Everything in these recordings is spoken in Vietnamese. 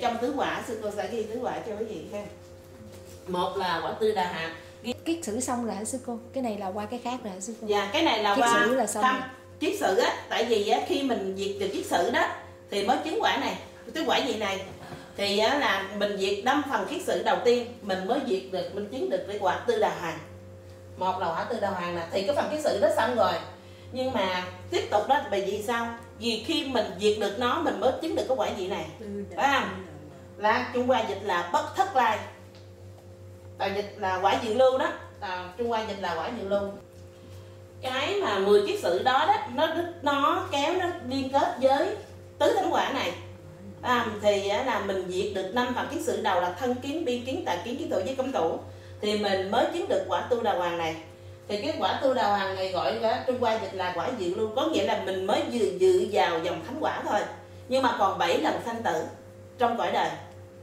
trong tứ quả sư cô sẽ ghi tứ quả cho quý vị ha. Một là quả Tư Đà Hàm. Kiết sử xong rồi hả sư cô? Cái này là qua cái khác rồi hả sư cô? Dạ, cái này là kiết qua sử là xong. kiết sử á, tại vì á, khi mình diệt được kiết sử đó thì mới chứng quả này, tứ quả gì này. Thì á, là mình diệt 5 phần kiết sử đầu tiên mình mới diệt được, mình chứng được cái quả Tư Đà Hoàng. Một là quả Tư Đà Hoàng nè, thì cái phần kiết sử đó xong rồi. Nhưng mà tiếp tục đó, bởi vì sao? Vì khi mình diệt được nó mình mới chứng được cái quả gì này. Phải không? Là Trung Hoa dịch là bất thất lai. Tàu dịch là quả diệu lưu đó, Trung Hoa dịch là quả diệu lưu. Cái mà 10 kiết sử đó đó, nó kéo nó liên kết với tứ thánh quả này. Thì là mình diệt được 5 phần kiết sử đầu là thân kiến, biên kiến, tà kiến, kiến thủ với cấm thủ, thì mình mới chứng được quả Tu Đà Hoàng này. Thì cái quả Tu Đà Hoàng này gọi là Trung Hoa dịch là quả diệu lưu, có nghĩa là mình mới dự vào dòng thánh quả thôi, nhưng mà còn 7 lần sanh tử trong cõi đời.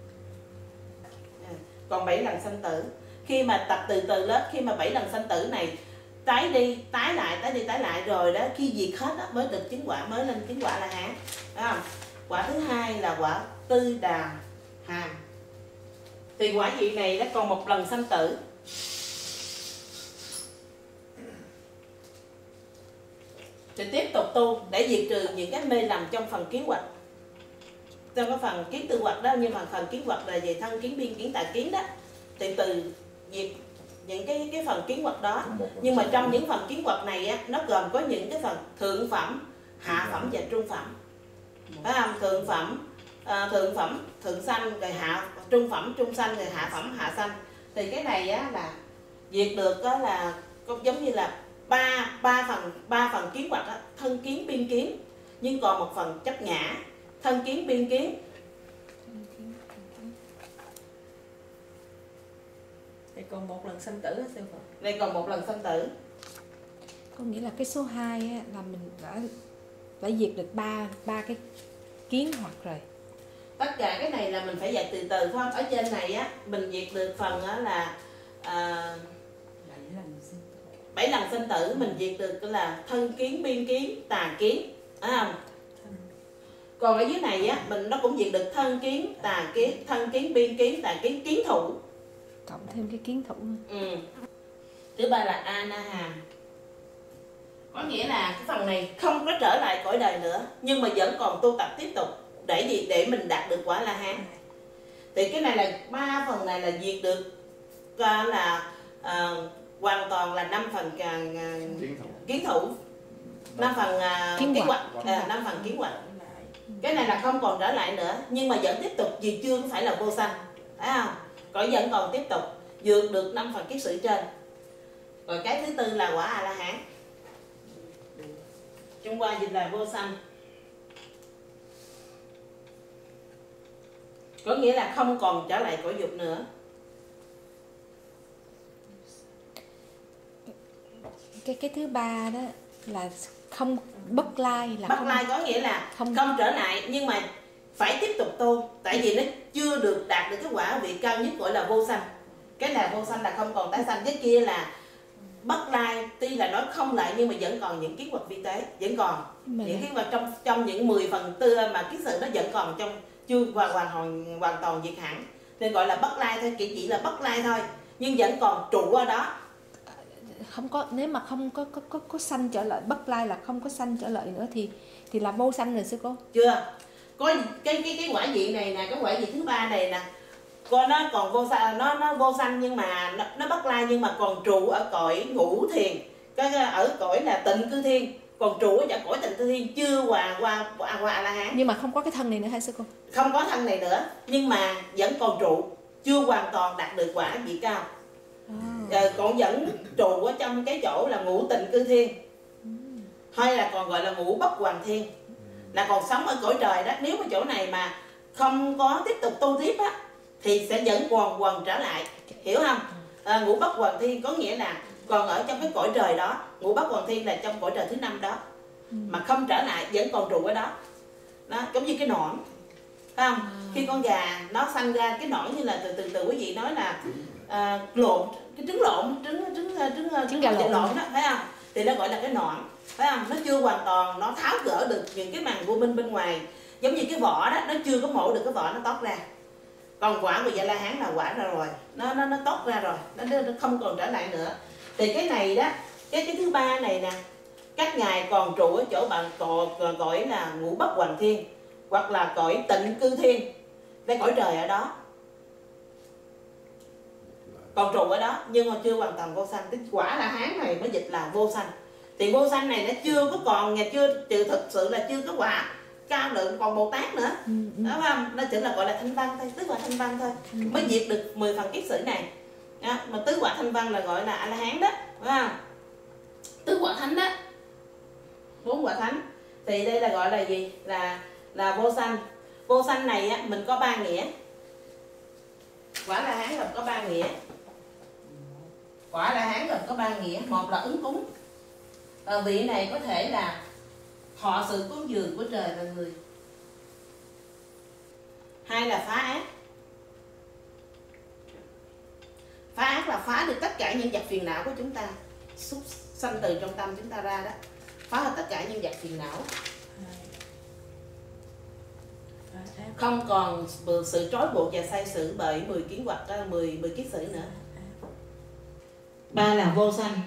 Còn 7 lần sanh tử. Khi mà tập từ từ lớp, khi mà 7 lần sanh tử này tái đi, tái lại rồi đó, khi diệt hết đó, mới được chứng quả, mới lên chứng quả La Hán. Quả thứ hai là quả Tư Đà Hàm. Thì quả vị này nó còn 1 lần sanh tử. Thì tiếp tục tu để diệt trừ những cái mê lầm trong phần kiến hoạch, trong cái phần kiến tư hoạch đó. Nhưng mà phần kiến hoạch là về thân kiến, biên kiến, tà kiến đó, thì từ diệt những cái phần kiến hoạch đó. Nhưng mà trong những phần kiến hoạch này á, nó gồm có những cái phần thượng phẩm, hạ phẩm và trung phẩm. Phải không? Thượng phẩm, thượng sanh, rồi trung phẩm, trung sanh, rồi hạ phẩm, hạ sanh. Thì cái này á là diệt được đó là giống như là ba phần kiến hoạch đó, thân kiến, biên kiến, nhưng còn một phần chấp ngã, thân kiến, biên kiến. Thì còn 1 lần sanh tử hả sư phụ? Đây còn 1 lần sanh tử. Có nghĩa là cái số 2 á, là mình đã diệt được ba cái kiến hoặc rồi. Tất cả cái này là mình phải dạy từ từ, phải không? Ở trên này á mình diệt được phần á là 7 lần sinh tử, mình diệt được là thân kiến, biên kiến, tà kiến. Còn ở dưới này á nó cũng diệt được thân kiến, tà kiến, thân kiến, biên kiến, tà kiến, kiến thủ, cộng thêm cái kiến thủ. Thứ ba là Anaham. Có nghĩa là cái phần này không có trở lại cõi đời nữa, nhưng mà vẫn còn tu tập tiếp tục để gì? Để mình đạt được quả La Hán. Thì cái này là 3 phần này là diệt được là hoàn toàn là 5 phần kiến thủ, 5 phần kiến hoạch, 5 phần kiến hoạch. Cái này là không còn trở lại nữa, nhưng mà vẫn tiếp tục vì chưa phải là vô sanh, thấy không? Cõi vẫn còn tiếp tục vượt được 5 phần kiết sử trên. Rồi cái thứ tư là quả A La Hán. Trung Hoa dịch là vô sanh, có nghĩa là không còn trở lại cõi dục nữa. Cái thứ ba đó là không bất lai, là bất lai có nghĩa là không trở lại, nhưng mà phải tiếp tục tu, tại vì nó chưa được đạt được cái quả vị cao nhất gọi là vô sanh. Cái này vô sanh là không còn tái sanh, cái kia là bất lai, tuy là nói không lại nhưng mà vẫn còn những kiến hoạch vi tế, vẫn còn những kiến hoạch trong những 10 phần tư mà kiết sử nó vẫn còn trong, chưa hoàn toàn diệt hẳn, nên gọi là bất lai thôi, chỉ là bất lai thôi, nhưng vẫn còn trụ ở đó. Không có, nếu mà không có sanh trở lại, bất lai là không có sanh trở lại nữa thì là vô sanh rồi sư cô. Chưa, có cái quả vị này nè, cái quả vị thứ ba này nè, con nó còn vô sanh, nó vô sanh nhưng mà nó bất lai, nhưng mà còn trụ ở cõi ngũ thiền, ở cõi là tịnh cư thiên, còn trụ ở cõi tịnh cư thiên, chưa qua A La Hán. Nhưng mà không có cái thân này nữa hay sư cô? Không có thân này nữa, nhưng mà vẫn còn trụ, chưa hoàn toàn đạt được quả vị cao. Còn vẫn trụ ở trong cái chỗ là ngũ tịnh cư thiên, hay là còn gọi là ngũ bất hoàng thiên, là còn sống ở cõi trời đó. Nếu mà chỗ này mà không có tiếp tục tu tiếp á thì sẽ vẫn còn quần trở lại, hiểu không? Ngũ bất hoàng thiên có nghĩa là còn ở trong cái cõi trời đó. Ngũ bất hoàng thiên là trong cõi trời thứ 5 đó, mà không trở lại, vẫn còn trụ ở đó. Đó, giống như cái nõn, phải không? Khi con gà nó sanh ra cái nõn, như là từ quý vị nói là lộn, cái trứng lộn, trứng gà lộn đó, phải không? Thì nó gọi là cái nõn, phải không? Nó chưa hoàn toàn, nó tháo gỡ được những cái màn vô minh bên ngoài, giống như cái vỏ đó, nó chưa có mổ được cái vỏ nó tót ra. Còn quả của Dạ La Hán là quả ra rồi, nó tót ra rồi, nó không còn trở lại nữa. Thì cái này đó, cái thứ ba này nè, các ngài còn trụ ở chỗ bạn cõi là Ngũ Bất Hoành Thiên, hoặc là cõi Tịnh Cư Thiên, cái cõi trời ở đó, còn trụ ở đó nhưng mà chưa hoàn toàn vô sanh. Cái quả La Hán này mới dịch là vô sanh. Thì vô sanh này nó chưa có còn, chưa thực sự là chưa có quả cao lượng còn Bồ Tát nữa, đúng không? Nó chỉ là gọi là thanh văn thôi, tứ quả thanh văn thôi, mới diệt được 10 phần kiết sử này. Đó, mà tứ quả thanh văn là gọi là A La Hán đó, đúng không? Tứ quả thánh đó, 4 quả thánh. Thì đây là gọi là gì? Là vô sanh. Vô sanh này á, mình có 3 nghĩa. Quả La Hán gồm có 3 nghĩa. Quả La Hán gồm có 3 nghĩa. Một là ứng cúng. Vị này có thể là thọ sự cúng dường của trời và người. Hai là phá ác. Phá ác là phá được tất cả những vật phiền não của chúng ta, sanh từ trong tâm chúng ta ra đó, phá hết tất cả những vật phiền não, không còn sự trói buộc và sai sử bởi 10 kiến hoặc 10 kiết sử nữa. Ba là vô sanh,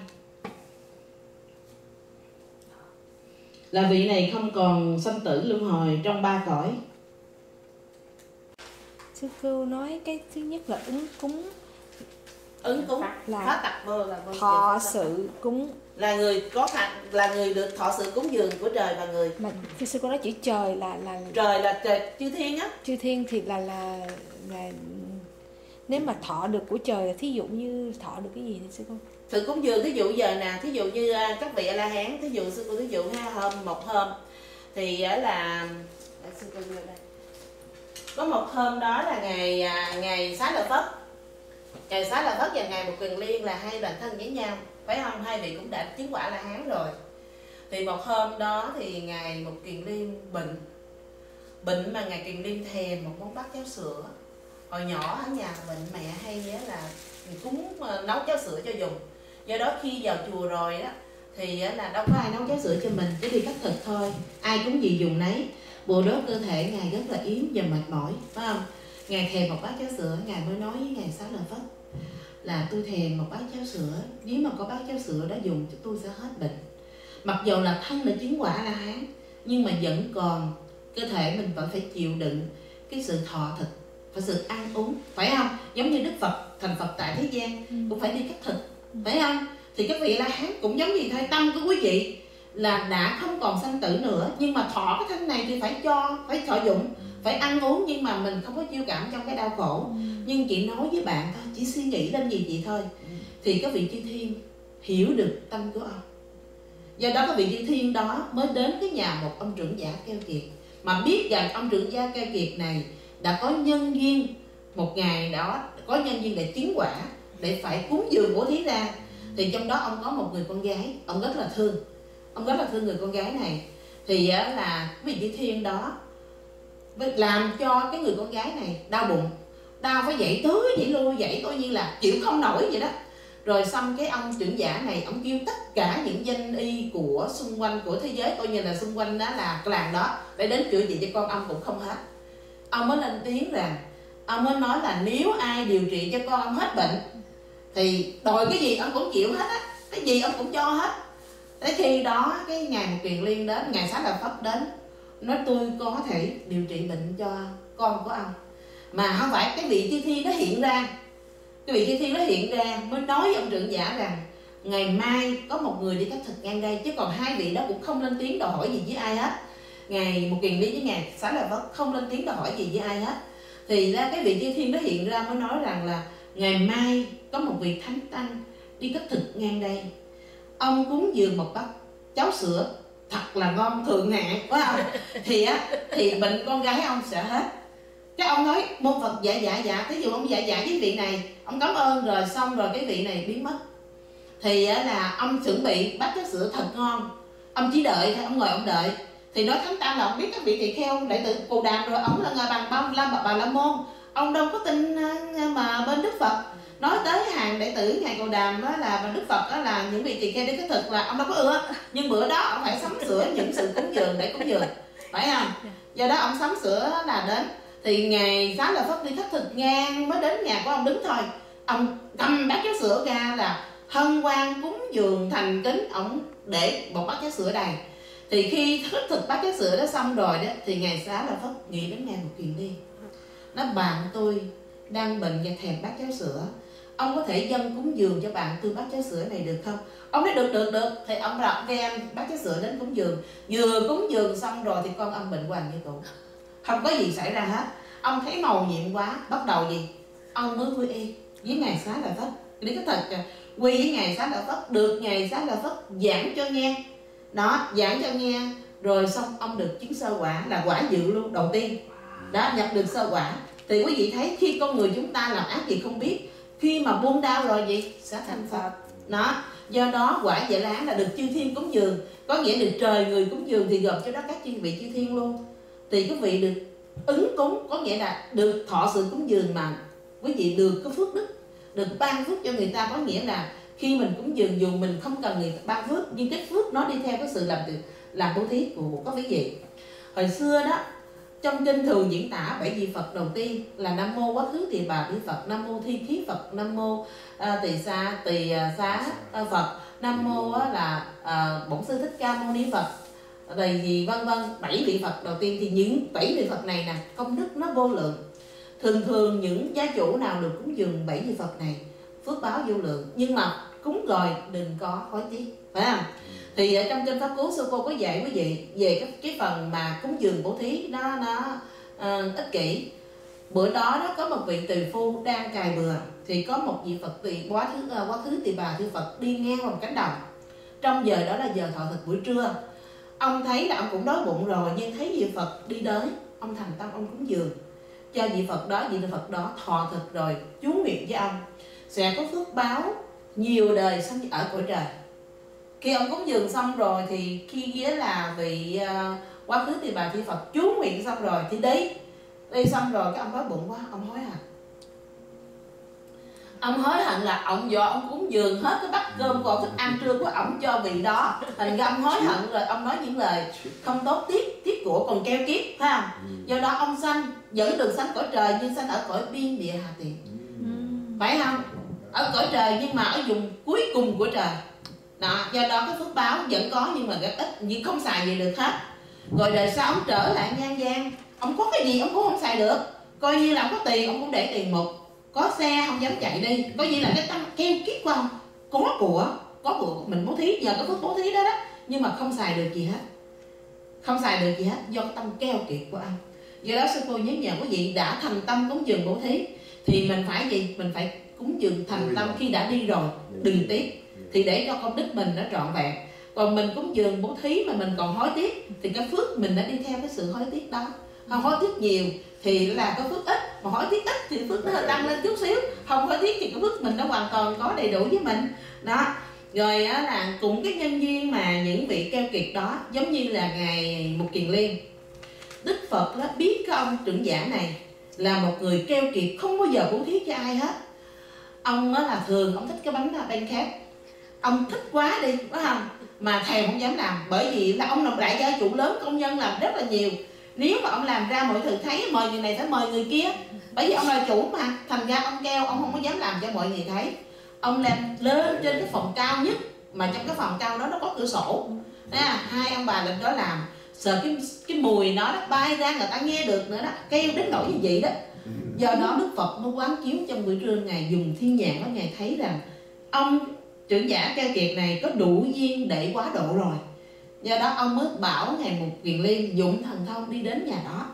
là vị này không còn sanh tử luân hồi trong 3 cõi. Sư cô nói cái thứ nhất là ứng cúng. Ứng cúng là phá tặc vô là vô thọ sự cúng, là người có phạt, là người được thọ sự cúng dường của trời và người. mà sư cô nói chữ trời là trời là trời chư thiên á. chư thiên thì là nếu mà thọ được của trời là thí dụ như thọ được cái gì thì sư cô? Sự cúng dường, thí dụ giờ nè, thí dụ như các vị A La Hán, thí dụ sư cô thí dụ ha, một hôm thì là sư cô đưa đây, có một hôm đó là ngày Xá Lợi Phất. Ngày Xá Lợi Phất và ngày Một Kiền Liên là hai đoàn thân với nhau, phải không? Hai vị cũng đã chứng quả La Hán rồi. Thì một hôm đó thì ngày Một Kiền Liên bệnh mà ngày Kiền Liên thèm một món bát cháo sữa. Hồi nhỏ ở nhà bệnh mẹ hay là cúng nấu cháo sữa cho dùng. Do đó khi vào chùa rồi đó thì là đâu có ai nấu cháo sữa cho mình, chỉ đi khất thực thôi, ai cúng gì dùng nấy. Bồ đốt cơ thể ngài rất là yếu và mệt mỏi, phải không? Ngài thèm một bát cháo sữa, ngài mới nói với ngài Xá Lợi Phất là tôi thèm một bát cháo sữa, nếu mà có bát cháo sữa đó dùng cho tôi sẽ hết bệnh. Mặc dù là thân đã chứng quả La Hán nhưng mà vẫn còn cơ thể mình vẫn phải chịu đựng cái sự thọ thực, phải sự ăn uống, phải không? Giống như Đức Phật thành Phật tại thế gian cũng phải đi khất thực, phải không? Thì các vị La Hán cũng giống như thay tâm của quý vị là đã không còn sanh tử nữa, nhưng mà thọ cái thân này thì phải thọ dụng, phải ăn uống, nhưng mà mình không có chiêu cảm trong cái đau khổ. Nhưng chị nói với bạn thôi, chỉ suy nghĩ lên gì vậy thôi, thì các vị chư thiên hiểu được tâm của ông. Do đó các vị chư thiên đó mới đến cái nhà một ông trưởng giả keo kiệt, mà biết rằng ông trưởng giả keo kiệt này đã có nhân duyên, một ngày đó có nhân duyên để tiến quả, để phải cúng dường bố thí ra. Thì trong đó ông có một người con gái, ông rất là thương người con gái này. Thì là vị chư thiên đó làm cho cái người con gái này đau bụng, đau phải dậy tới dậy lui, dậy coi như là chịu không nổi vậy đó. Rồi xong cái ông trưởng giả này, ông kêu tất cả những danh y của xung quanh của thế giới, coi như là xung quanh đó là cái làng đó, để đến chữa trị cho con ông cũng không hết. Ông mới lên tiếng rằng, ông mới nói là nếu ai điều trị cho con ông hết bệnh thì đòi cái gì ông cũng chịu hết á, cái gì ông cũng cho hết. Tới khi đó cái ngày Một Kiền Liên đến, ngày Xá Lợi Phất đến, nói tôi có thể điều trị bệnh cho con của ông. Mà không phải, cái vị chư thiên nó hiện ra, cái vị chư thiên nó hiện ra mới nói với ông trưởng giả rằng ngày mai có một người đi khất thực ngang đây, chứ còn hai vị đó cũng không lên tiếng đòi hỏi gì với ai hết. Ngày Một Kiền Liên với ngày Xá Lợi Phất không lên tiếng đòi hỏi gì với ai hết. Thì ra cái vị chư thiên nó hiện ra mới nói rằng là ngày mai có một vị thánh tăng đi khất thực ngang đây, ông cúng dường một bát cháo sữa thật là ngon thượng hạng, phải không? Thì bệnh con gái ông sẽ hết. Cái ông nói môn Phật dạ, ví dụ ông dạ với vị này, ông cảm ơn rồi, xong rồi cái vị này biến mất. Thì là ông chuẩn bị bát cháo sữa thật ngon, ông chỉ đợi thôi, ông ngồi ông đợi. Thì nói thánh tăng là ông biết các vị tỳ kheo đệ tử Cù Đàm rồi, ông là ngài Bà La Môn, ông đâu có tin mà bên Đức Phật. Nói tới hàng đệ tử ngài Cù Đàm đó là Đức Phật đó là những vị tỳ kheo đi khất thực là ông đâu có ưa, nhưng bữa đó ông phải sắm sửa những sự cúng dường để cúng dường, phải không? Do đó ông sắm sửa là đến. Thì ngày Xá Lợi Phất đi khất thực ngang mới đến nhà của ông đứng thôi, ông cầm bát cháo sữa ra là hân hoan cúng dường thành kính, ông để một bát cháo sữa đầy. Thì khi khất thực bát cháo sữa đó xong rồi đó, thì ngày Xá Lợi Phất nghĩ đến ngày Mục Kiền Liên. Nó bạn tôi đang bệnh và thèm bát cháo sữa, ông có thể dâng cúng dường cho bạn tôi bát cháo sữa này được không? Ông nói được. Thì ông đặt đem bát cháo sữa đến cúng dường. Vừa cúng dường xong rồi thì con ông bệnh hoạn như cũ, không có gì xảy ra hết. Ông thấy mầu nhiệm quá, bắt đầu gì? Ông mới quy y với ngày Xá Lợi Phất. Đi cái thật quy với ngày Xá Lợi Phất, được ngày Xá Lợi Phất giảng cho nghe. Đó, giảng cho nghe. Rồi xong ông được chứng sơ quả, là quả dự luôn, đầu tiên. Đó, nhập được sơ quả. Thì quý vị thấy khi con người chúng ta làm ác gì không biết, khi mà buông đau rồi gì? Sẽ thành Phật. Đó, do đó quả Dạ La Hán là được chư thiên cúng dường. Có nghĩa được trời người cúng dường thì gồm cho đó các chư vị chư thiên luôn. Thì quý vị được ứng cúng, có nghĩa là được thọ sự cúng dường mà quý vị được có phước đức, được ban phước cho người ta. Có nghĩa là khi mình cúng dường dù mình không cần người ta ban phước, nhưng cái phước nó đi theo cái sự làm bố thí của các quý vị. Hồi xưa đó, trong kinh thường diễn tả 7 vị Phật đầu tiên là Nam Mô Quá Khứ Tỳ Bà Thi Phật, Nam Mô Thi Khí Phật, Nam Mô Tỳ Xá Phật, Nam Mô là Bổn Sư Thích Ca Mâu Ni Phật, rồi gì vân vân. 7 vị Phật đầu tiên thì những 7 vị Phật này nè, công đức nó vô lượng. Thường những gia chủ nào được cúng dường 7 vị Phật này, phước báo vô lượng. Nhưng mà cúng rồi đừng có hối tiếc, phải không? Thì ở trong kinh Pháp Cú sư cô có dạy quý vị về cái phần mà cúng dường bố thí nó ích kỷ. Bữa đó có một vị tỳ phu đang cài bừa, thì có một vị Phật quá khứ Tỳ Bà Thi Phật đi ngang qua một cánh đồng. Trong giờ đó là giờ thọ thực buổi trưa. Ông thấy là ông cũng đói bụng rồi, nhưng thấy vị Phật đi tới, ông thành tâm ông cúng dường cho vị Phật đó thọ thực rồi chú nguyện với ông sẽ có phước báo nhiều đời sống ở cõi trời. Khi ông cúng dường xong rồi thì khi nghĩa là vị quá khứ Tỳ Bà Thi Phật chú nguyện xong rồi thì đi xong rồi cái ông đói bụng quá, ông hối hận. Ông hối hận là ông cúng dường hết cái bát cơm còn thức ăn trưa của ông cho vị đó, thành ra ông hối hận rồi ông nói những lời không tốt, tiếc của còn keo kiết, phải không? Do đó ông sanh vẫn được sanh cõi trời nhưng sanh ở cõi biên địa hà tiện, phải không? Ở cõi trời nhưng mà ở vùng cuối cùng của trời. Đó, do đó cái phước báo vẫn có nhưng mà rất ít, nhưng không xài gì được hết. Rồi đời sau ông trở lại nhân gian, ông có cái gì ông cũng không xài được. Coi như là ông có tiền ông cũng để tiền mục, có xe không dám chạy đi, coi như là cái tâm keo kiết của ông. Có của mình bố thí, nhờ cái phước bố thí đó nhưng mà không xài được gì hết, do cái tâm keo kiệt của ông. Do đó sư cô nhớ nhờ quý vị đã thành tâm cúng dường bố thí thì mình phải gì? Mình phải cúng dường thành tâm khi đã đi rồi, đừng tiếc, thì để cho công đức mình nó trọn vẹn. Còn mình cúng dường bố thí mà mình còn hối tiếc thì cái phước mình đã đi theo cái sự hối tiếc đó. Không hối tiếc nhiều thì là có phước ít, mà hối tiếc ít thì phước nó hơi tăng lên chút xíu. Không hối tiếc thì cái phước mình nó hoàn toàn có đầy đủ với mình đó. Rồi á, là cũng cái nhân duyên mà những vị keo kiệt đó, giống như là ngài Mục Kiền Liên, Đức Phật đó biết cái ông trưởng giả này là một người keo kiệt, không bao giờ bố thí cho ai hết. Ông á là thường ông thích cái bánh pancake, ông thích quá đi, phải không? Mà thèm không dám làm, bởi vì là ông là đại gia chủ lớn, công nhân làm rất là nhiều. Nếu mà ông làm ra mọi người thấy, mời người này phải mời người kia, bởi vì ông là chủ mà, thành ra ông keo, ông không có dám làm cho mọi người thấy. Ông làm lên trên cái phòng cao nhất, mà trong cái phòng cao đó nó có cửa sổ. Hai ông bà lên đó làm, sợ cái mùi nó bay ra người ta nghe được nữa đó, kêu đến nỗi như vậy đó. Do đó Đức Phật mới quán chiếu trong buổi trưa, ngài dùng thiên nhãn đó, ngài thấy rằng ông trưởng giả keo kiệt này có đủ duyên để quá độ rồi. Do đó ông mới bảo ngài Mục Kiền Liên dụng thần thông đi đến nhà đó,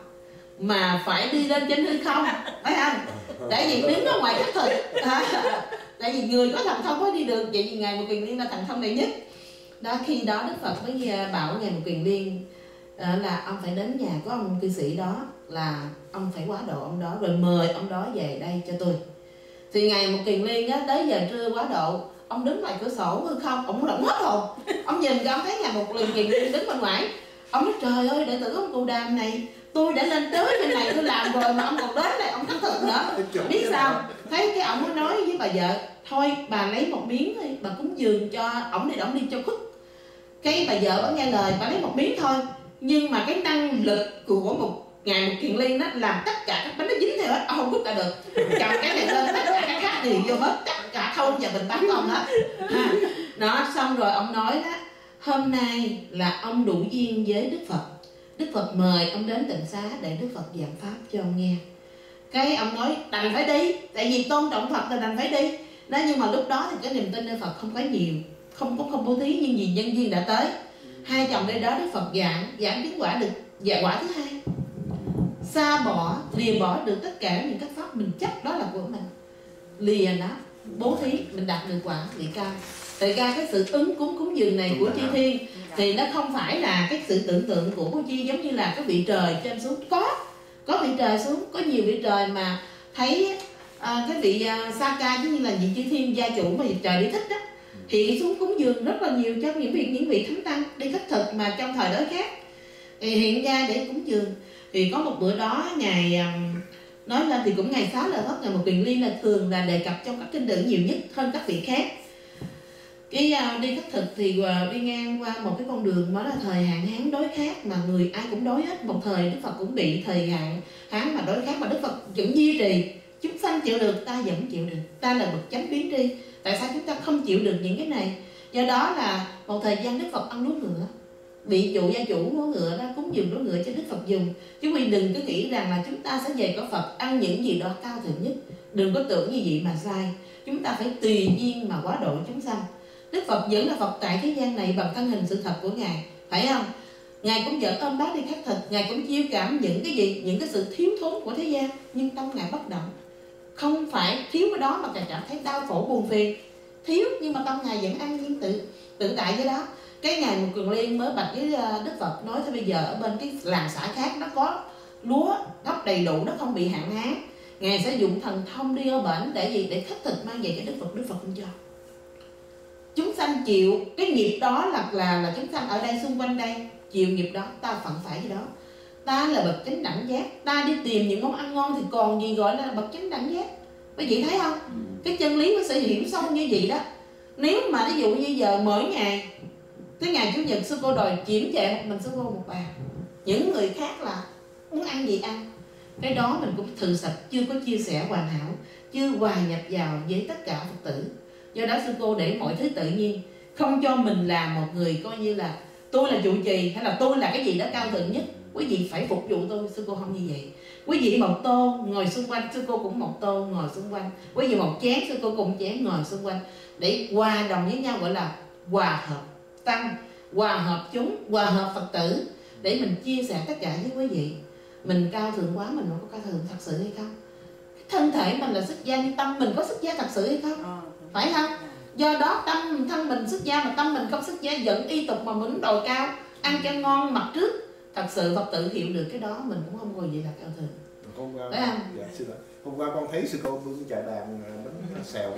mà phải đi lên trên hư không, phải không? Tại vì đứng ở ngoài khắc thực, tại vì người có thần thông mới đi được. Vậy vì ngài Mục Kiền Liên là thần thông đệ nhất đó. Khi đó Đức Phật mới bảo ngài Mục Kiền Liên là ông phải đến nhà của ông cư sĩ đó, là ông phải quá độ ông đó, rồi mời ông đó về đây cho tôi. Thì ngài Mục Kiền Liên á, tới giờ trưa quá độ, ông đứng ngoài cửa sổ hư không, ông lẫn hết hồn. Ông nhìn ra ông thấy ngài Mục Kiền Liên đứng bên ngoài, ông nói trời ơi, đệ tử ông Cù Đàm này, tôi đã lên tới bên này tôi làm rồi mà ông còn đến này ông khắc thực nữa. Biết sao? Thấy cái ông mới nói với bà vợ, thôi bà lấy một miếng thôi, bà cúng dường cho ổng đi cho khuất. Cái bà vợ bà nghe lời, bà lấy một miếng thôi. nhưng mà cái năng lực của một Ngài Một Kiền Liên đó làm tất cả các bánh nó dính theo hết, ông không rút ra được. Cầm cái này lên tất cả các khác liền vô hết, tất cả thâu và bình bán ông hết. Đó, xong rồi ông nói đó, hôm nay là ông đủ duyên với Đức Phật. Đức Phật mời ông đến Tịnh Xá để Đức Phật giảng pháp cho ông nghe. Cái ông nói đành phải đi, tại vì tôn trọng Phật là đành phải đi. Đó, nhưng mà lúc đó thì cái niềm tin nơi Phật không có nhiều, không bố thí, nhưng vì nhân duyên đã tới. Hai chồng đây đó Đức Phật giảng chứng quả được, dạ quả thứ hai, xa bỏ, lìa bỏ được tất cả những các pháp mình chấp đó là của mình, lìa nó, bố thí, mình đạt được quả vị cao. Tại ra cái sự ứng cúng dường này của chư thiên thì nó không phải là cái sự tưởng tượng của cô Chi giống như là cái vị trời trên xuống. Có vị trời xuống, có nhiều vị trời mà thấy cái vị Sa-ca giống như là vị chư thiên gia chủ mà vị trời đi thích đó, hiện xuống cúng dường rất là nhiều cho những vị thánh tăng đi khất thực mà trong thời đó khác thì hiện ra để cúng dường. Thì có một bữa đó Ngài nói lên thì cũng Ngài Xá Lợi Phất, Ngài Một Kiền Liên là thường là đề cập trong các kinh điển nhiều nhất hơn các vị khác. Cái đi khất thực thì đi ngang qua một cái con đường đó là thời hạn hán đói khát mà người ai cũng đói hết. Một thời Đức Phật cũng bị thời hạn hán mà đói khát mà Đức Phật vẫn duy trì. Chúng sanh chịu được, ta vẫn chịu được. Ta là bậc chánh biến tri. Tại sao chúng ta không chịu được những cái này? Do đó là một thời gian Đức Phật ăn lúa ngựa, bị gia chủ lúa ngựa đó cúng dường lúa ngựa cho Đức Phật dùng. Chúng mình đừng có nghĩ rằng là chúng ta sẽ về có Phật ăn những gì đó cao thượng nhất. Đừng có tưởng như vậy mà sai. Chúng ta phải tùy duyên mà quá độ chúng sanh. Đức Phật vẫn là Phật tại thế gian này bằng thân hình sự thật của Ngài, phải không? Ngài cũng vẫn ôm bác đi khất thực, Ngài cũng chiêu cảm những cái gì, những cái sự thiếu thốn của thế gian, nhưng tâm Ngài bất động. Không phải thiếu cái đó mà Ngài cảm thấy đau khổ buồn phiền. Thiếu nhưng mà tâm Ngài vẫn an nhiên tự tại với đó. Cái Ngài Một Kiền Liên mới bạch với Đức Phật nói thôi bây giờ ở bên cái làng xã khác nó có lúa gấp đầy đủ, nó không bị hạn hán. Ngài sẽ dụng thần thông đi ở bển để gì? Để khất thực mang về cho Đức Phật không cho. Chúng sanh chịu cái nghiệp đó là chúng sanh ở đây xung quanh đây chịu nghiệp đó, ta phận phải cái đó. Ta là bậc chánh đẳng giác, ta đi tìm những món ăn ngon thì còn gì gọi là bậc chánh đẳng giác. Quý vị thấy không? Cái chân lý nó sẽ hiểu sâu như vậy đó. Nếu mà ví dụ như giờ mỗi ngày tới ngày Chủ nhật sư cô đòi chiếm chệ một mình sư cô một bàn, những người khác là muốn ăn gì ăn, cái đó mình cũng thực sự chưa có chia sẻ hoàn hảo, chưa hòa nhập vào với tất cả Phật tử. Do đó sư cô để mọi thứ tự nhiên, không cho mình là một người coi như là tôi là trụ trì hay là tôi là cái gì đó cao thượng nhất. Quý vị phải phục vụ tôi, sư cô không như vậy. Quý vị một tô ngồi xung quanh, sư cô cũng một tô ngồi xung quanh. Quý vị một chén, sư cô cùng chén ngồi xung quanh, để hòa đồng với nhau, gọi là hòa hợp tăng, hòa hợp chúng, hòa hợp Phật tử, để mình chia sẻ tất cả với quý vị. Mình cao thượng quá, mình không có cao thượng thật sự hay không? Thân thể mình là xuất gia nhưng tâm mình có xuất gia thật sự hay không? Phải không? Do đó thân mình xuất gia mà tâm mình không xuất gia, vẫn y tục mà muốn đòi cao, ăn cho ngon mặc trước. Thật sự Phật tử hiểu được cái đó mình cũng không ngồi gì là cao thượng. Phải không? Dạ, xin lỗi. Hôm qua con thấy sư cô bưng trà đàn bánh xèo.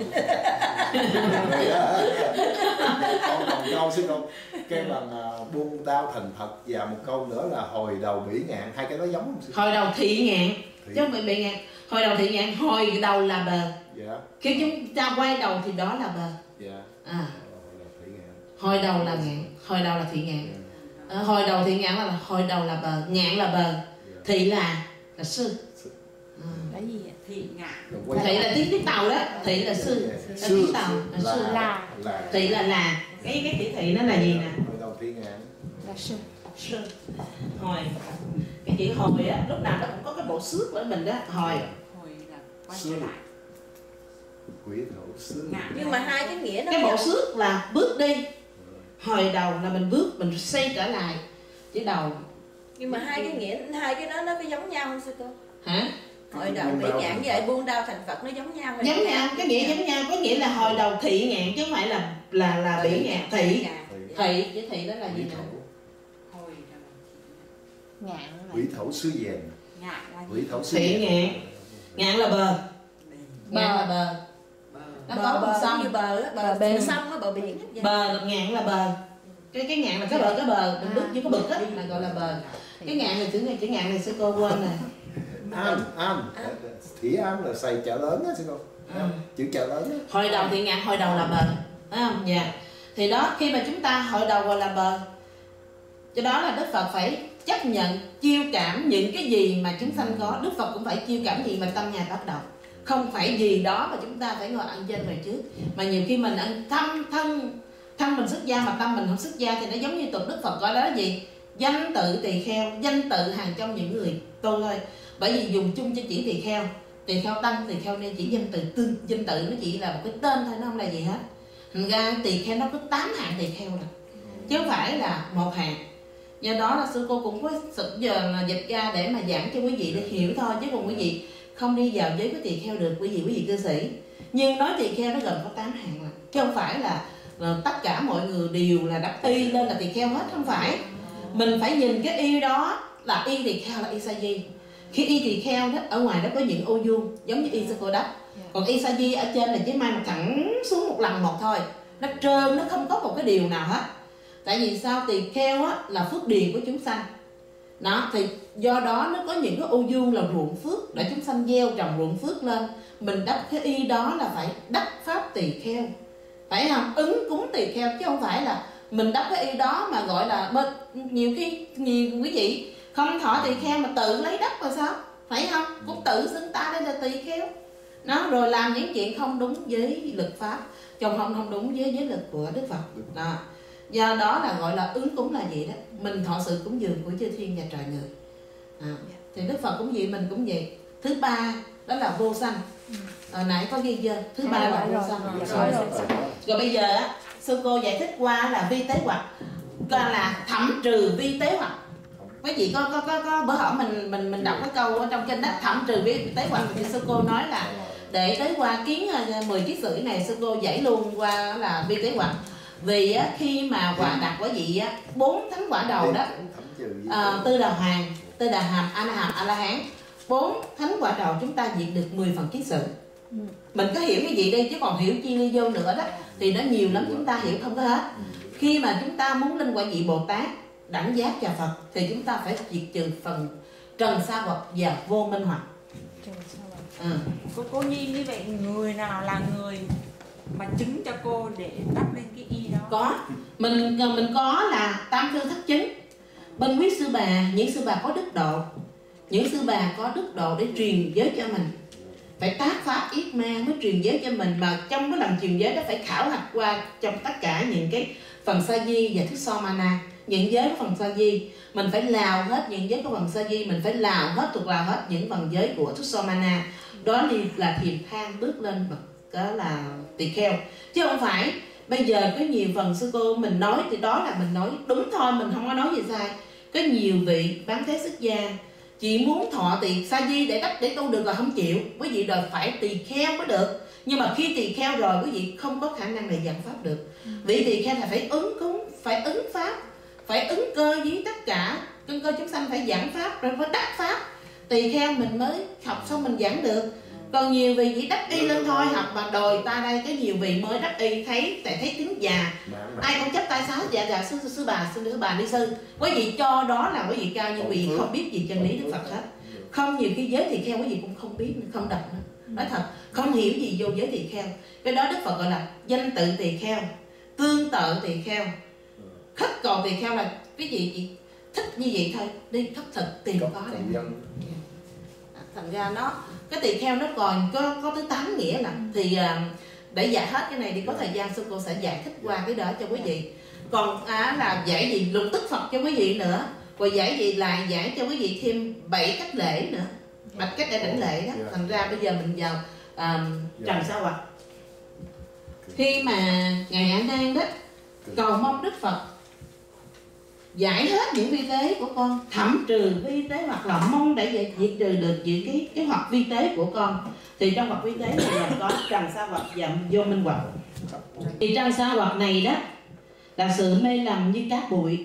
Con còn câu sư cô cái bằng buông đau thành Phật, và một câu nữa là hồi đầu bỉ ngạn. Hai cái đó giống không sư? Hồi đầu thị ngạn chứ không phải bỉ ngạn. Hồi đầu thị ngạn, hồi đầu là bờ. Dạ. Khi chúng ta quay đầu thì đó là bờ. Dạ. Hồi đầu là ngạn, hồi đầu là thị ngạn. Hồi đầu thị ngạn là hồi đầu là bờ, ngạn là bờ, thị là sư. Là gì vậy? Thị ngạn. Thị là tiếng Tàu đó, thị là sư, là tiếng Tàu, là sư là. Thị là cái chữ thị nó là gì nè? Hồi đầu thị ngạn Là sư. Sư. Hồi. Cái chữ hồi á, lúc nào nó cũng có cái bộ xước ở mình đó, hồi. Hồi là quay trở lại. Quỷ thổ xước. Nhưng mà hai cái nghĩa nó cái bộ xước là bước đi, hồi đầu là mình bước, mình xây trở lại chữ đầu. Nhưng mà hai cái nghĩa, hai cái đó nó có giống nhau không sư cô? Hả? Hồi đầu bỉ ngạn vậy, buông đau thành Phật nó giống nhau hay Giống nhau, cái nghĩa giống nhau, có nghĩa là hồi đầu thị ngạn chứ không phải là bỉ ngạn. Thị, thị, chữ thị đó là gì nè? Hồi đầu Ngạn là Quỷ thổ xứ dền. ngạn là Quỷ thổ xứ Thị ngạn. Ngạn là bờ. Ngạn là bờ. Nó có con sông như bờ á, bờ bên sông á, bờ biển á. Bờ, ngạn là bờ. Cái ngạn là cái bờ mình bước vô cái bực á là gọi là bờ. Cái ngạn này chữ ngạn này sư cô quên rồi. Am. Thỉ am là xài chợ lớn á sư cô. Chữ chợ lớn á. Hồi đầu thì ngạn, hồi đầu là bờ. Phải không? Dạ. Thì đó, khi mà chúng ta hồi đầu gọi là bờ, cho đó là Đức Phật phải chấp nhận chiêu cảm những cái gì mà chúng sanh có. Đức Phật cũng phải chiêu cảm gì mà tâm Ngài tác động, không phải gì đó mà chúng ta phải ngồi ăn trên về trước. Mà nhiều khi mình ăn thân mình xuất gia mà tâm mình không xuất gia thì nó giống như tục Đức Phật gọi đó là gì? Danh tự tỳ kheo, danh tự hàng trong những người tu thôi. Bởi vì dùng chung cho chỉ tỳ kheo tăng, tỳ kheo nên chỉ danh tự nó chỉ là một cái tên thôi, nó không là gì hết. Thành ra tỳ kheo nó có 8 hạng tỳ kheo rồi, chứ không phải là một hạng. Do đó là sư cô cũng có sự giờ là dịch ra để mà giảng cho quý vị để hiểu thôi, chứ còn quý vị không đi vào giới của tỳ kheo được, quý vị cư sĩ. Nhưng nói tỳ kheo nó gồm có 8 hạng rồi, chứ không phải là tất cả mọi người đều là đắp y lên là tỳ kheo hết, không phải. Mình phải nhìn cái y đó là y tỳ kheo là y sa di. Khi y tỳ kheo đó ở ngoài đó có những ô vuông giống như y sư cô đắp, còn y sa di ở trên là chỉ mai mà thẳng xuống một lần một thôi, nó trơn, nó không có một cái điều nào hết. Tại vì sao? Tỳ kheo á là phước điền của chúng sanh đó, thì do đó nó có những cái ô vuông là ruộng phước để chúng sanh gieo trồng ruộng phước lên. Mình đắp cái y đó là phải đắp pháp tỳ kheo, phải không? Ứng cúng tỳ kheo, chứ không phải là mình đắp cái y đó mà gọi là nhiều quý vị không thọ tỳ kheo mà tự lấy đắp rồi sao, phải không? Cũng tự xưng ta đây là tỳ kheo nó, rồi làm những chuyện không đúng với luật pháp, không đúng với giới luật của Đức Phật đó. Do đó là gọi là ứng cúng là gì đó, mình thọ sự cúng dường của chư thiên và trời người thì Đức Phật cũng vậy, mình cũng vậy. Thứ ba đó là vô sanh. Hồi nãy có ghi chưa? Thứ ba là vô sanh. Rồi bây giờ á, sư cô giải thích qua là vi tế hoặc, là thẩm trừ vi tế hoặc. Quý vị có bữa hổm mình đọc cái câu ở trong kinh đó, thẩm trừ vi tế hoặc, thì sư cô nói là để tới qua kiến 10 kiết sử này, sư cô giải luôn qua là vi tế hoặc. Vì á, khi mà quả đạt quả vị á, 4 thánh quả đầu đó, Tư Đà Hoàng, Tư Đà Hàm, A Na Hàm, A La Hán, 4 thánh quả đầu chúng ta diệt được 10 phần kiết sử. Mình có hiểu cái gì đây, chứ còn hiểu chi ly vô nữa đó thì nó nhiều lắm, chúng ta hiểu không có hết. Khi mà chúng ta muốn lên quả vị Bồ Tát, đẳng giác và Phật thì chúng ta phải diệt trừ phần trần sa vật và vô minh hoặc. Cô Nhi, như vậy người nào là người mà chứng cho cô để đắp lên cái y đó? Có, mình có là tam cư thất chứng. Bên quý sư bà, những sư bà có đức độ, những sư bà có đức độ để truyền giới cho mình, phải tác pháp yết ma mới truyền giới cho mình. Mà trong cái lần truyền giới đó phải khảo hạch qua trong tất cả những cái phần sa di và thức so mana. Những giới của phần sa di mình phải lào hết, những giới của phần sa di mình phải lào hết, thuộc lào hết những phần giới của thức so mana. Đó là thiền thang bước lên bậc đó là tỳ kheo, chứ không phải bây giờ có nhiều phần sư cô mình nói thì đó là mình nói đúng thôi, mình không có nói gì sai. Có nhiều vị bán thế xuất gia chỉ muốn thọ tỳ sa di để đắp để tu được là không chịu, quý vị đòi phải tỳ kheo mới được. Nhưng mà khi tỳ kheo rồi quý vị không có khả năng để giảng pháp được. Vị tỳ kheo là phải ứng cúng, phải ứng pháp, phải ứng cơ với tất cả căn cơ chúng sanh, phải giảng pháp rồi phải đắc pháp. Tỳ kheo mình mới học xong mình giảng được. Còn nhiều vị chỉ đắp y lên thôi, học mà đòi ta đây, cái nhiều vị mới đắp y thấy tiếng già, ai cũng chấp tay sáo dạ sư bà đi sư. Quý vị cho đó là quý vị cao, nhưng quý vị không biết gì chân lý Đức Phật hết. Không, nhiều khi giới tỳ kheo quý vị cũng không biết, không đọc nữa. Nói thật, không hiểu gì vô giới tỳ kheo. Cái đó Đức Phật gọi là danh tự tỳ kheo, tương tự tỳ kheo, khất cầu tỳ kheo, là cái gì chị thích như vậy thôi, đi khất thực tiền có đấy. Thành ra nó cái tỳ kheo nó còn có tới 8 nghĩa là thì để giải hết cái này đi, có thời gian sư cô sẽ giải thích qua cái đó cho quý vị. Còn là giải gì lục tức Phật cho quý vị nữa, rồi giải gì là giải cho quý vị thêm 7 cách lễ nữa, 7 cách để đảnh lễ đó. Thành ra bây giờ mình vào trần sa hoặc. Khi mà ngài A Nan đó cầu mong Đức Phật giải hết những vi tế của con, thẩm trừ vi tế hoặc là mong để diệt trừ được những cái hoặc vi tế của con, thì trong hoặc vi tế này là có trần sa hoặc và vô minh hoặc. Thì trần sa hoặc này đó là sự mê lầm như cát bụi.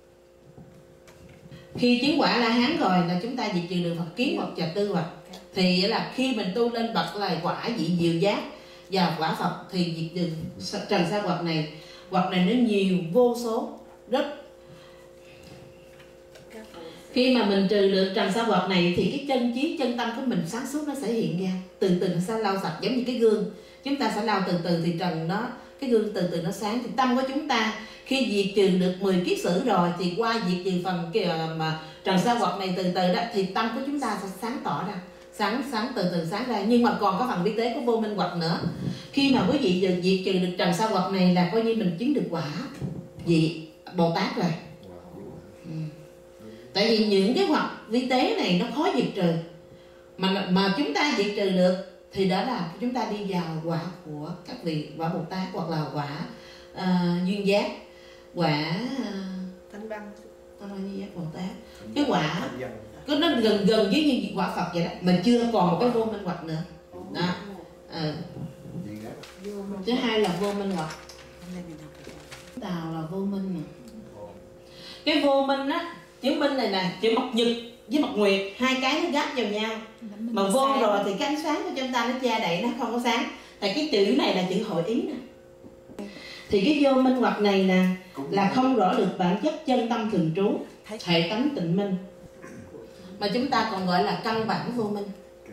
Khi chứng quả La Hán rồi là chúng ta diệt trừ được Phật kiến hoặc và tư hoặc. Thì là khi mình tu lên bậc là quả vị diệu giác và quả Phật thì diệt trừ trần sa hoặc này. Hoặc này nó nhiều vô số, rất Khi mà mình trừ được trần sa quật này thì cái chân trí, chân tâm của mình sáng suốt nó sẽ hiện ra. Từ từ nó sẽ lau sạch, giống như cái gương. Chúng ta sẽ lau từ từ thì trần nó, cái gương từ từ nó sáng. Thì tâm của chúng ta khi diệt trừ được 10 kiết sử rồi thì qua diệt trừ phần mà trần sa quật này từ từ đó thì tâm của chúng ta sẽ sáng tỏ ra, sáng từ từ sáng ra. Nhưng mà còn có phần vi tế của vô minh quật nữa. Khi mà quý vị diệt trừ được trần sa quật này là coi như mình chứng được quả vị Bồ Tát rồi. Tại vì những cái hoặc vi tế này nó khó diệt trừ, mà chúng ta diệt trừ được thì đó là chúng ta đi vào quả của các vị quả Bồ Tát, hoặc là quả duyên giác, quả Thanh văn. duyên giác Bồ Tát. Cái quả nó gần với như quả Phật vậy đó, mình chưa còn một cái vô minh hoặc nữa đó. Thứ hai là vô minh hoặc, đào là vô minh nè. Cái vô minh á, chữ minh này nè, chữ mặt nhật với mặt nguyệt, hai cái nó gáp vào nhau. Mà vô rồi thì cái ánh sáng của chúng ta nó che đậy, nó không có sáng. Tại cái chữ này là chữ hội ý nè. Thì cái vô minh hoặc này nè là không rõ được bản chất chân tâm thường trú, hệ tánh tịnh minh, mà chúng ta còn gọi là căn bản vô minh.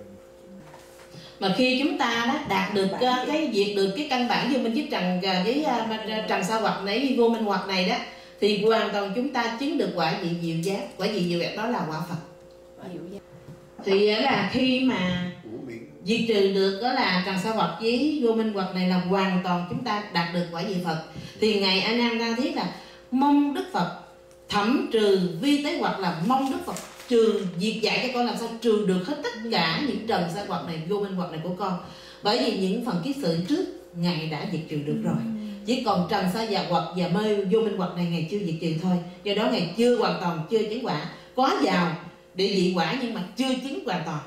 Mà khi chúng ta đó đạt được cái diệt được cái căn bản vô minh với trần sa hoặc này, vô minh hoặc này đó, thì hoàn toàn chúng ta chứng được quả vị diệu giác. Quả vị diệu giác đó là quả Phật. Thì là khi mà diệt trừ được đó là trần sa hoặc với vô minh hoặc này là hoàn toàn chúng ta đạt được quả vị Phật. Thì ngài A Nan ra thiết là mong Đức Phật thẩm trừ vi tế hoặc, là mong Đức Phật trừ diệt dạy cho con làm sao trừ được hết tất cả những trần sa hoặc này, vô minh hoặc này của con. Bởi vì những phần kiết sử trước ngài đã diệt trừ được rồi, chỉ còn trần sa hoặc và mê vô minh hoặc này ngài chưa diệt trừ thôi. Do đó ngài chưa hoàn toàn, chưa chứng quả. Có vào địa vị quả nhưng mà chưa chứng hoàn toàn.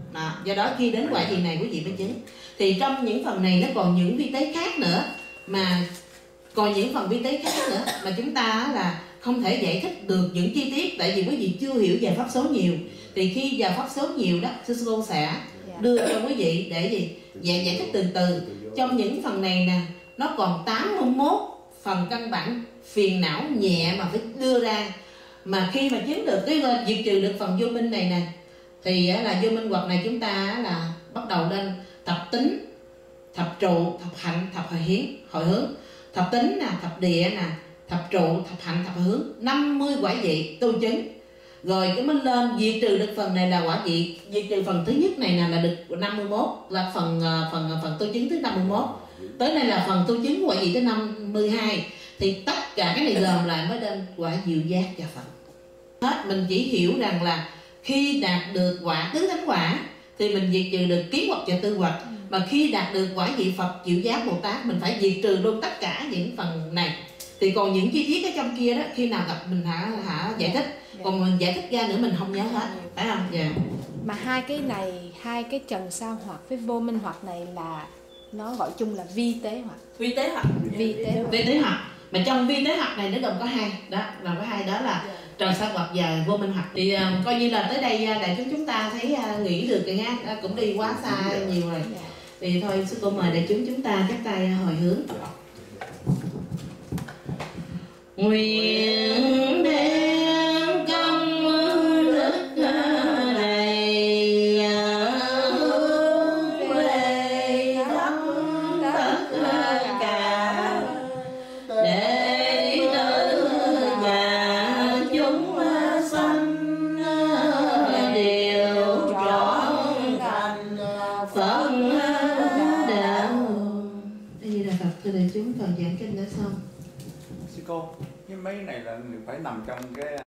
Do đó khi đến quả vị này quý vị mới chứng. Thì trong những phần này nó còn những vi tế khác nữa, mà còn những phần vi tế khác nữa mà chúng ta là không thể giải thích được những chi tiết, tại vì quý vị chưa hiểu về pháp số nhiều. Thì khi vào pháp số nhiều đó, sư cô sẽ đưa cho quý vị để gì giải thích từ từ. Trong những phần này nè, nó còn 81 phần căn bản phiền não nhẹ mà phải đưa ra. Mà khi mà chứng được cái diệt trừ được phần vô minh này nè, thì là vô minh hoặc này chúng ta là bắt đầu lên thập tính, thập trụ, thập hạnh, thập hồi hướng. Thập tính nè, thập địa nè, thập trụ, thập hạnh, thập hồi hướng, 50 quả vị tu chứng. Rồi cái mới lên diệt trừ được phần này là quả vị, diệt trừ phần thứ nhất này là được 51, là phần tu chứng thứ 51. Tới đây là phần tu chứng quả vị thứ 52. Thì tất cả cái này gồm lại mới lên quả diệu giác cho Phật. Hết mình chỉ hiểu rằng là khi đạt được quả tứ thánh quả thì mình diệt trừ được kiến hoặc và tư hoặc. Mà khi đạt được quả vị Phật diệu giác Bồ Tát mình phải diệt trừ luôn tất cả những phần này. Thì còn những chi tiết ở trong kia đó khi nào gặp mình hả giải thích. Còn mình giải thích ra nữa mình không nhớ hết, phải không? Dạ. Mà hai cái này, hai cái trần sa hoặc với vô minh hoặc này là nó gọi chung là vi tế hoặc. Vi tế hoặc. Vi tế hoặc. Mà trong vi tế hoặc này nó gồm có hai đó, gồm có hai đó là trần sa hoặc và vô minh hoặc. Thì coi như là tới đây đại chúng ta thấy nghĩ được rồi ha, cũng đi quá xa nhiều rồi. Thì thôi sư cô mời đại chúng ta chắp tay hồi hướng. Nguyện đem công đức này hướng về tất cả để tử và chúng sanh đều trọn thành Phật đạo. Đây là Phật thưa đại chúng, phần giảng kinh đã xong. Sư cô, cái mấy này là phải nằm trong cái